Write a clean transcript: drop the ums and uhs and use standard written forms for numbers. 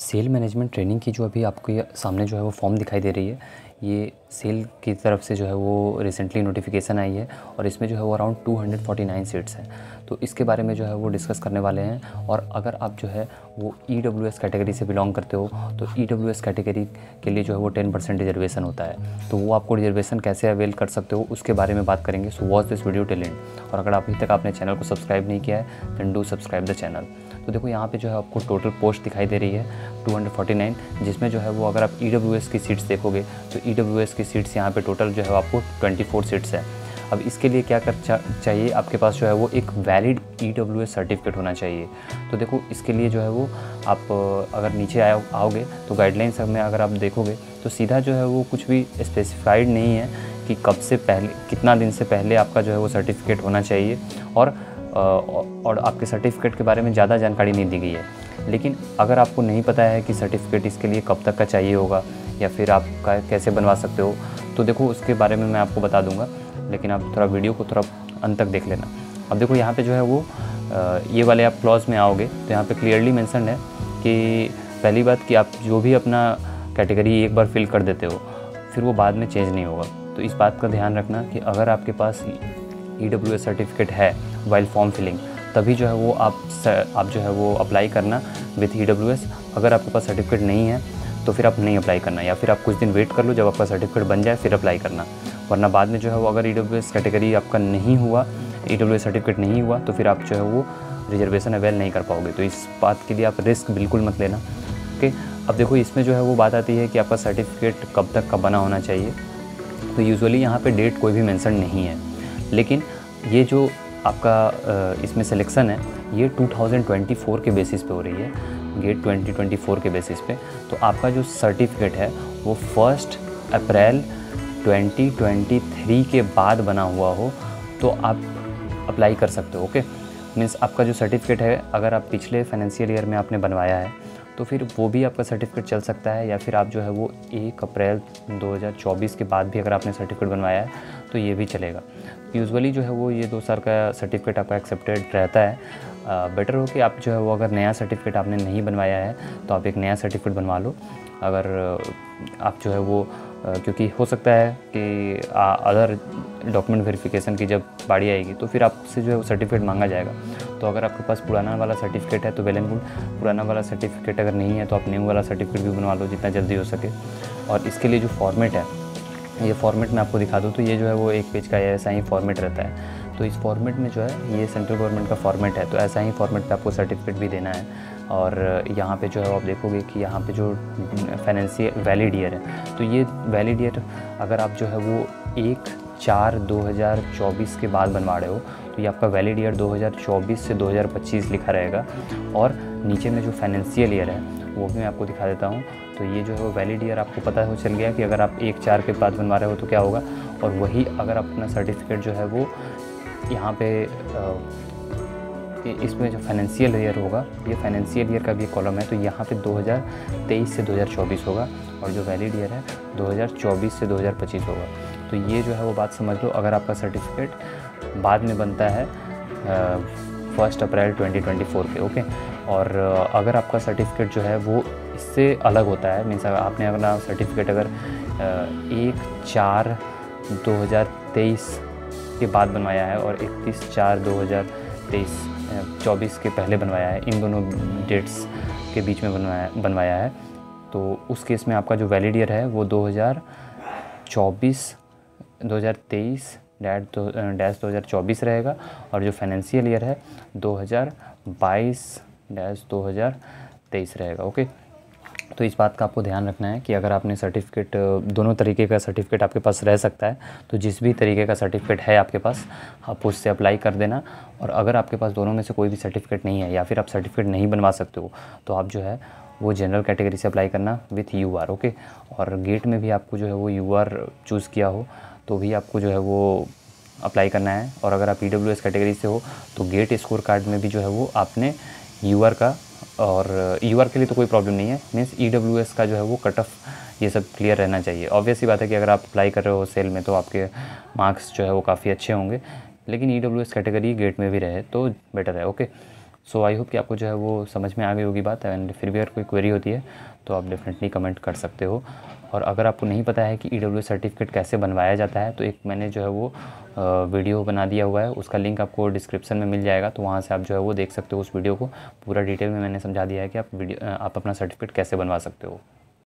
Cell management training की जो अभी आपको ये सामने जो है वो फॉर्म दिखाई दे रही है, ये सेल की तरफ से जो है वो रिसेंटली नोटिफिकेशन आई है और इसमें जो है वो अराउंड 249 सीट्स हैं। तो इसके बारे में जो है वो डिस्कस करने वाले हैं। और अगर आप जो है वो EWS कैटेगरी से बिलोंग करते हो तो EWS कैटेगरी के लिए जो है वो 10% रिजर्वेशन होता है। तो वो आपको रिजर्वेशन कैसे अवेल कर सकते हो उसके बारे में बात करेंगे। So watch this video till end. और अगर अभी तक आपने चैनल को सब्सक्राइब नहीं किया है then do subscribe the channel. तो देखो यहाँ पे जो है आपको टोटल पोस्ट दिखाई दे रही है 249, जिसमें जो है वो अगर आप EWS की सीट्स देखोगे तो EWS की सीट्स यहाँ पे टोटल जो है आपको 24 सीट्स है। अब इसके लिए क्या चाहिए, आपके पास जो है वो एक वैलिड EWS सर्टिफिकेट होना चाहिए। तो देखो इसके लिए जो है वो आप अगर नीचे आओगे तो गाइडलाइंस में अगर आप देखोगे तो सीधा जो है वो कुछ भी स्पेसिफाइड नहीं है कि कब से पहले, कितना दिन से पहले आपका जो है वो सर्टिफिकेट होना चाहिए और आपके सर्टिफिकेट के बारे में ज़्यादा जानकारी नहीं दी गई है। लेकिन अगर आपको नहीं पता है कि सर्टिफिकेट इसके लिए कब तक का चाहिए होगा या फिर आप कैसे बनवा सकते हो, तो देखो उसके बारे में मैं आपको बता दूंगा, लेकिन आप थोड़ा वीडियो को थोड़ा अंत तक देख लेना। अब देखो यहाँ पे जो है वो ये वाले आप क्लॉज में आओगे तो यहाँ पे क्लियरली मेंशन है कि पहली बात कि आप जो भी अपना कैटेगरी एक बार फिल कर देते हो फिर वो बाद में चेंज नहीं होगा। तो इस बात का ध्यान रखना कि अगर आपके पास EWS सर्टिफिकेट है वाइल फॉर्म फिलिंग तभी जो है वो आप जो है वो अप्लाई करना विथ EWS। अगर आपके पास सर्टिफिकेट नहीं है तो फिर आप नहीं अप्लाई करना, या फिर आप कुछ दिन वेट कर लो, जब आपका सर्टिफिकेट बन जाए फिर अप्लाई करना। वरना बाद में जो है वो अगर EWS कैटेगरी आपका नहीं हुआ, EWS सर्टिफिकेट नहीं हुआ तो फिर आप जो है वो रिजर्वेशन अवेल नहीं कर पाओगे। तो इस बात के लिए आप रिस्क बिल्कुल मत लेना। ओके, अब देखो इसमें जो है वो बात आती है कि आपका सर्टिफिकेट कब तक का बना होना चाहिए। तो यूजुअली यहाँ पे डेट कोई भी मेंशन नहीं है, लेकिन ये जो आपका इसमें सिलेक्शन है ये 2024 के बेसिस पे हो रही है, गेट 2024 के बेसिस पे। तो आपका जो सर्टिफिकेट है वो 1 अप्रैल 2023 के बाद बना हुआ हो तो आप अप्लाई कर सकते हो। ओके, मीन्स आपका जो सर्टिफिकेट है अगर आप पिछले फाइनेंशियल ईयर में आपने बनवाया है तो फिर वो भी आपका सर्टिफिकेट चल सकता है, या फिर आप जो है वो 1 अप्रैल 2024 के बाद भी अगर आपने सर्टिफिकेट बनवाया है तो ये भी चलेगा। यूजुअली जो है वो ये 2 साल का सर्टिफिकेट आपका एक्सेप्टेड रहता है। बेटर हो कि आप जो है वो अगर नया सर्टिफिकेट आपने नहीं बनवाया है तो आप एक नया सर्टिफिकेट बनवा लो। अगर आप जो है वो क्योंकि हो सकता है कि अदर डॉक्यूमेंट वेरिफिकेशन की जब बारी आएगी तो फिर आपसे जो है वो सर्टिफिकेट मांगा जाएगा। तो अगर आपके पास पुराना वाला सर्टिफिकेट है तो वेल एंड गुड, पुराना वाला सर्टिफिकेट अगर नहीं है तो आप न्यू वाला सर्टिफिकेट भी बनवा लो जितना जल्दी हो सके। और इसके लिए जो फॉर्मेट है, ये फॉर्मेट मैं आपको दिखा दूँ तो ये जो है वो 1 पेज का ऐसा ही फॉर्मेट रहता है। तो इस फॉर्मेट में जो है ये सेंट्रल गवर्नमेंट का फॉर्मेट है, तो ऐसा ही फॉर्मेट पे आपको सर्टिफिकेट भी देना है। और यहाँ पे जो है आप देखोगे कि यहाँ पे जो फाइनेंशियल वैलिड ईयर है तो ये वैलिड ईयर अगर आप जो है वो 1/4/2024 के बाद बनवा रहे हो तो ये आपका वैलिड ईयर 2024 से 2025 लिखा रहेगा। और नीचे में जो फाइनेंशियल ईयर है वो भी मैं आपको दिखा देता हूँ। तो ये जो है वो वैलिड ईयर आपको पता हो चल गया कि अगर आप 1/4 के बाद बनवा रहे हो तो क्या होगा। और वही अगर आप अपना सर्टिफिकेट जो है वो यहाँ पे इसमें जो फाइनेंशियल ईयर होगा, ये फाइनेंशियल ईयर का भी कॉलम है, तो यहाँ पे 2023 से 2024 होगा और जो वैलिड ईयर है 2024 से 2025 होगा। तो ये जो है वो बात समझ लो अगर आपका सर्टिफिकेट बाद में बनता है 1 अप्रैल 2024 के। ओके, और अगर आपका सर्टिफिकेट जो है वो इससे अलग होता है, मीन्स आपने अपना सर्टिफिकेट अगर 1/4/2023 के बाद बनवाया है और 31/4/2024 के पहले बनवाया है, इन दोनों डेट्स के बीच में बनवाया है, तो उस केस में आपका जो वैलिड ईयर है वो 2024 रहेगा। और जो फाइनेंशियल ईयर है 2022-2023 रहेगा। ओके, तो इस बात का आपको ध्यान रखना है कि अगर आपने सर्टिफिकेट, दोनों तरीके का सर्टिफिकेट आपके पास रह सकता है, तो जिस भी तरीके का सर्टिफिकेट है आपके पास आप उससे अप्लाई कर देना। और अगर आपके पास दोनों में से कोई भी सर्टिफिकेट नहीं है या फिर आप सर्टिफिकेट नहीं बनवा सकते हो तो आप जो है वो जनरल कैटेगरी से अप्लाई करना विथ UR। ओके, और गेट में भी आपको जो है वो UR चूज़ किया हो तो भी आपको जो है वो अप्लाई करना है। और अगर आप EWS कैटेगरी से हो तो गेट स्कोर कार्ड में भी जो है वो आपने UR का, और UR के लिए तो कोई प्रॉब्लम नहीं है, मीन्स EWS का जो है वो कट ऑफ ये सब क्लियर रहना चाहिए। ऑब्वियस सी बात है कि अगर आप अप्लाई कर रहे हो सेल में तो आपके मार्क्स जो है वो काफ़ी अच्छे होंगे, लेकिन EWS कैटेगरी गेट में भी रहे तो बेटर है। ओके, सो आई होप कि आपको जो है वो समझ में आ गई होगी बात। एंड फिर भी अगर कोई क्वेरी होती है तो आप डेफिनेटली कमेंट कर सकते हो। और अगर आपको नहीं पता है कि EWS सर्टिफिकेट कैसे बनवाया जाता है तो एक मैंने जो है वो वीडियो बना दिया हुआ है, उसका लिंक आपको डिस्क्रिप्शन में मिल जाएगा, तो वहाँ से आप जो है वो देख सकते हो उस वीडियो को। पूरा डिटेल में मैंने समझा दिया है कि आप अपना सर्टिफिकेट कैसे बनवा सकते हो।